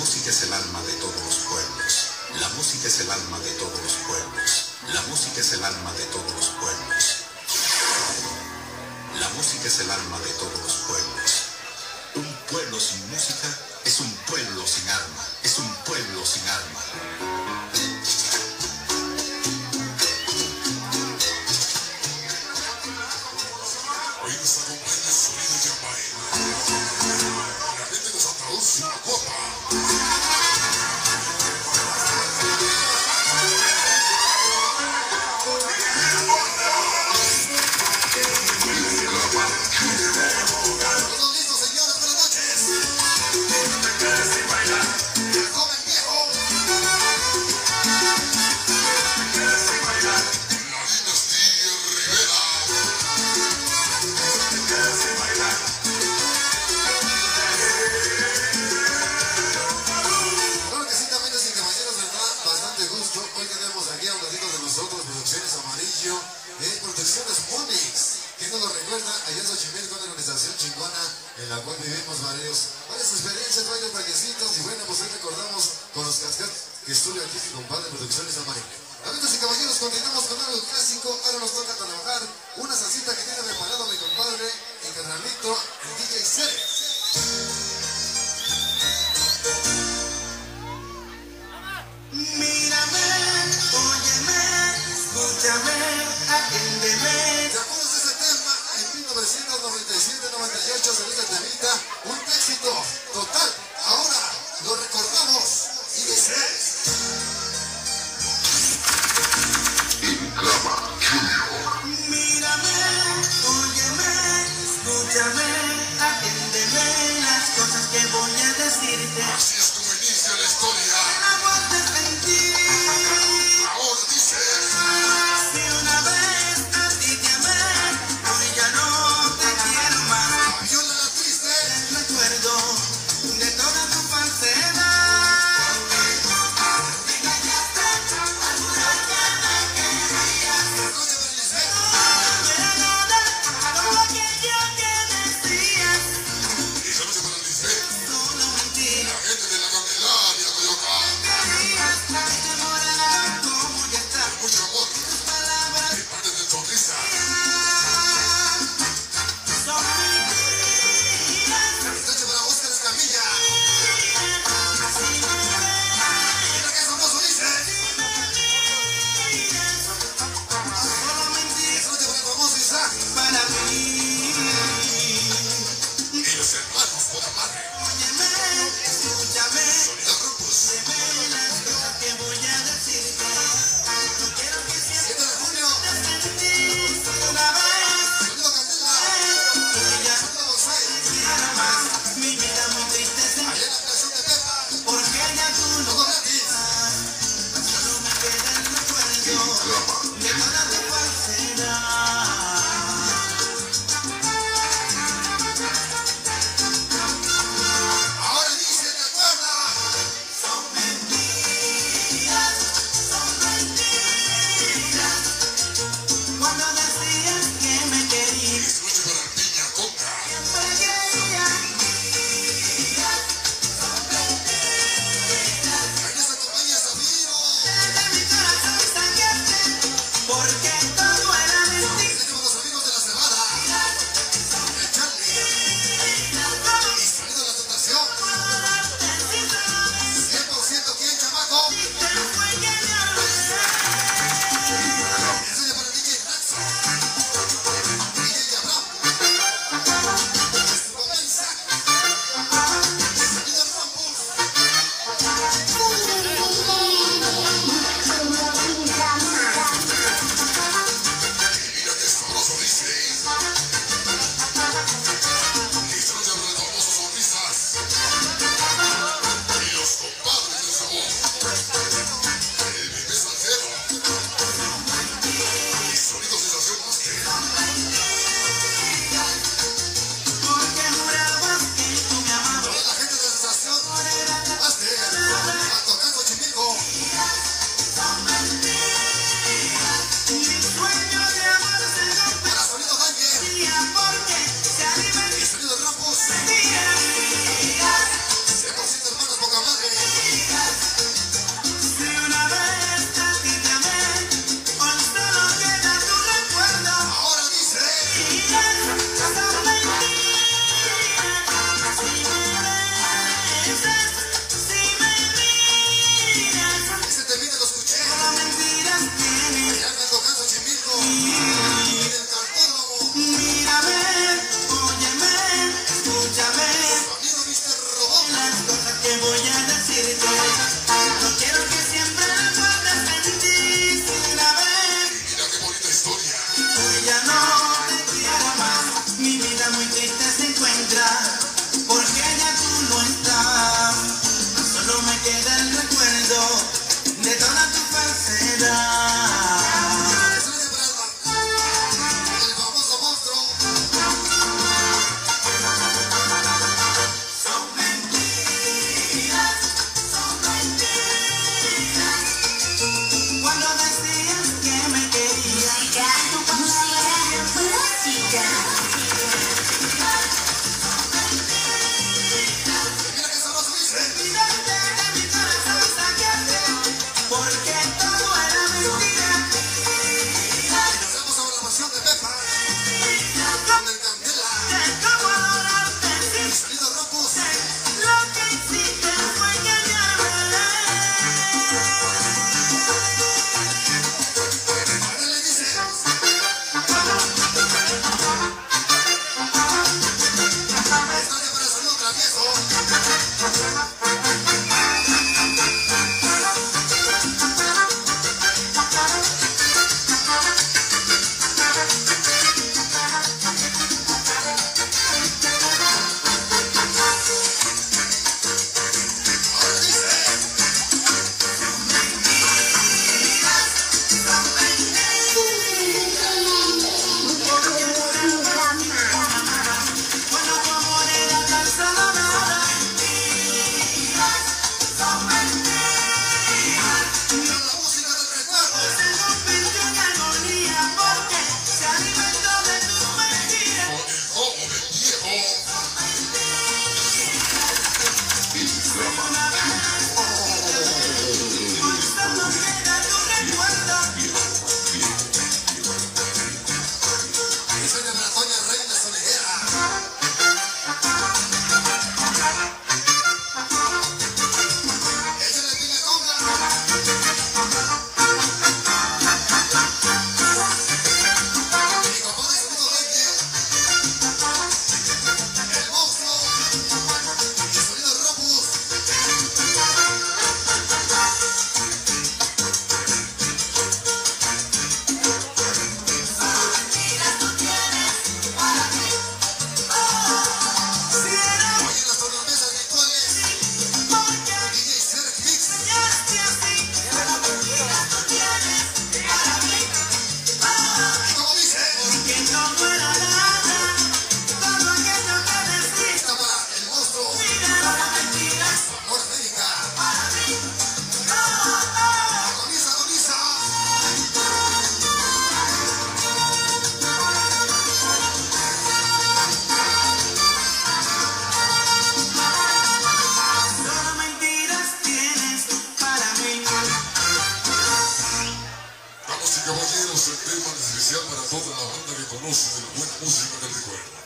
música es el alma de todos los pueblos. La música es el alma de todos los pueblos. La música es el alma de todos los pueblos. La música es el alma de todos los pueblos. Un pueblo sin música es un pueblo sin alma. Es un pueblo sin alma. Hoy nos acompaña el sonido de Yamay. La gente de Santa Luz, una copa. Producciones Monix, que no lo recuerda, allá en Xochimilco, una organización chingona en la cual vivimos varias experiencias, varios bailecito y bueno, pues hoy recordamos con los cascados que estuve aquí con compadre Producciones Amarillo. Amigos y caballeros, continuamos con algo clásico. Ahora nos toca trabajar una salsita que tiene preparado mi compadre, el carnalito, el DJ Cere. Mírame, óyeme, escúchame, atiéndeme. ¿Te acuerdas de ese tema? En 1997-98 salió esta temita, un éxito total. Ahora lo recordamos y dice... Mírame, óyeme, escúchame, atiéndeme. cosas que voy a decirte. No quiero que siempre recuerdes en ti sin haber. Mira qué bonita historia. Hoy ya no te quiero más. Mi vida muy triste se encuentra porque ya tú no estás. Solo me queda el recuerdo de toda tu falsedad. El famoso monstruo. Son mentiras, son mentiras. Cuando decías que me querías, tu palabra Mira que sabroso dice. olvidarte de mi corazón, saquearte, porque todo era mentira. Nos vemos sobre la pasión de Pepa. Con el Candela. De cómo adorarte sin Sonido Ropus. lo que hiciste fue engañarme. Ahora le dice. Historia para el sonido travieso. Ahora dice. Cuando tu amor era tan solo nada. Son mentiras. Mira la música del recuerdo. Se convirtió en agonía porque se alimentó de tus mentiras. Con el ojo del viejo. Hoy solo queda tu recuerdo. Historia para Toña Reina Sonejera. Échale piña conga. Mi compadre Segundo Dengue. El monstruo. Y sonido Ropus. Si era Hoy en las tornamesas virtuales. porque DJ Serg Mix. soñaste así. Pero mentiras tú tienes para mí. Y como dice. Que no era nada. Todo aquello que decís. Está para el monstruo. Mira, mentiras Amor América. para mí. Agoniza, agoniza. Solo mentiras tienes para mí. Damas y caballeros, el tema especial para toda la banda que conoce de la buena música del recuerdo.